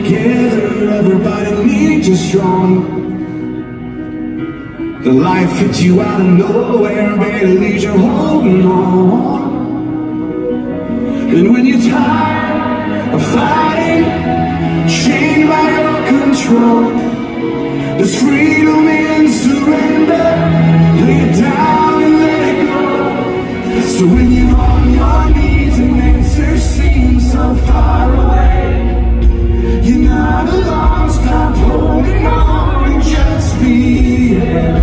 together, everybody needs you strong. The life hits you out of nowhere, barely leaves you holding on. And when you're tired of fighting, chained by your control, there's freedom in surrender. Lay it down and let it go. So when you're on your knees and answers seem so far away, you're not alone, stop holding on and just be here.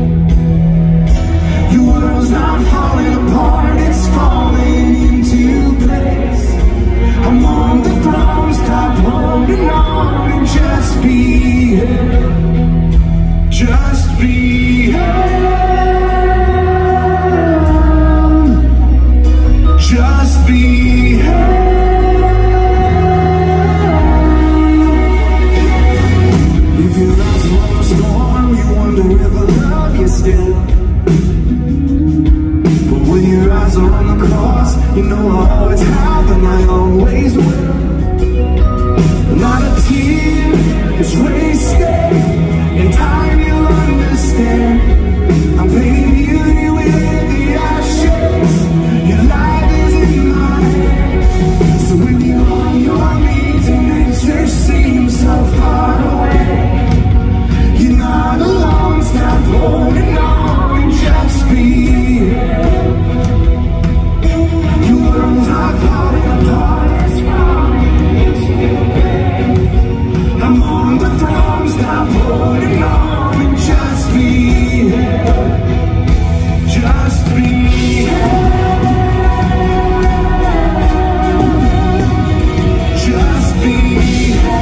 Your world's not falling apart, it's falling into place. I'm on the throne, stop holding on and just be here. Just be here. Just be here. If your eyes are on a storm, you wonder if I love you still. But when your eyes are on the cross, you know I always have and I always will. Not a tear is wasted, in time you'll understand. I'm painting beauty with the ashes. Your life is in my hands. So when you're on your knees and answers seem so far away, you're not alone, stop holding on and just be here. Your world's not falling apart, it's falling into place. I'm on the throne, stop holding on and just be here. Just be here. Just be here.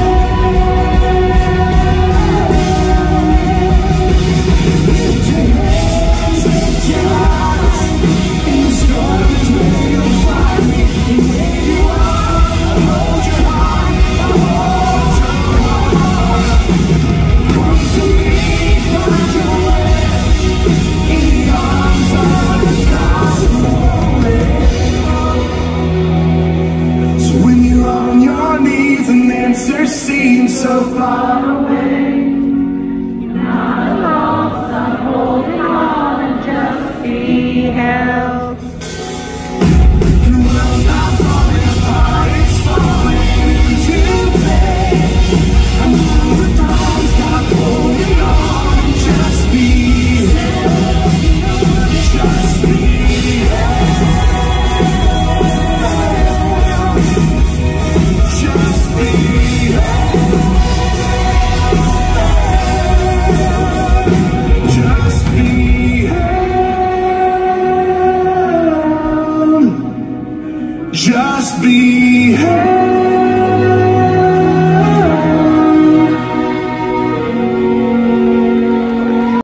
Lift your hands, lift your hearts. In the storm is where you'll find me. And where you are, I'll hold your heart, I'll hold your heart. Come to me, find your way. In the arms of the gospel. So when you're on your knees and answers seem so far